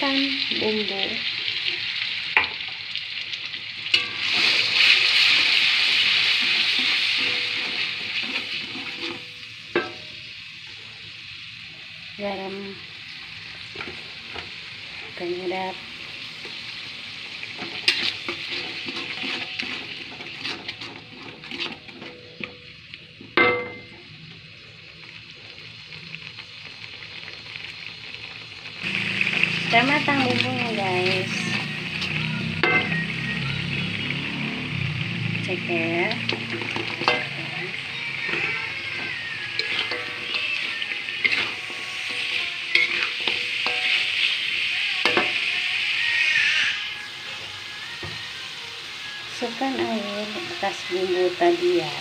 tambahkan bumbu. Garam, penyedap, sudah matang bumbunya guys. Ceker, masukkan air bekas bumbu tadi ya.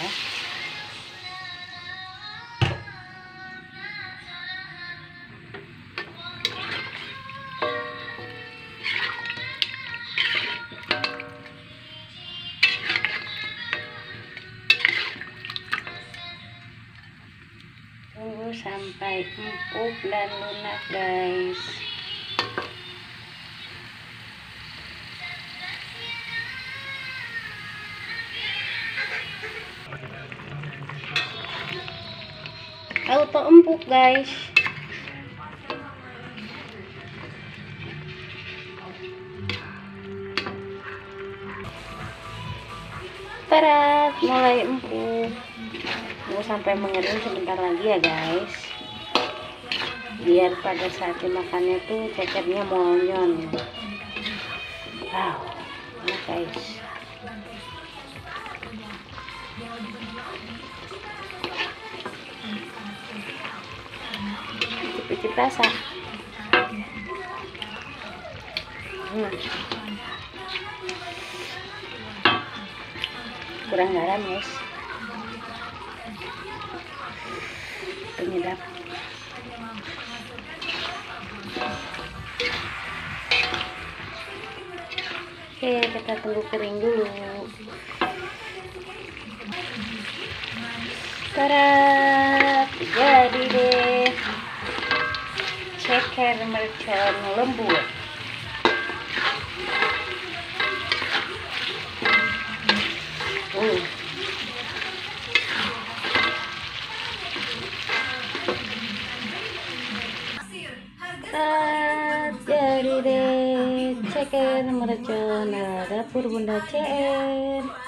Tunggu sampai empuk dan lunak guys. Auto empuk guys. Tarat, mulai empuk. Tunggu sampai mengering sebentar lagi ya guys, biar pada saat dimakannya tuh cekernya monyon. Wow, enak guys. Cicip-cicip rasa. Kurang garam guys. Penyedap. Oke, kita tunggu kering dulu. Tarat, jadi deh ceker mercon lembut. Jadi deh ceker mercon dapur Bunda CR.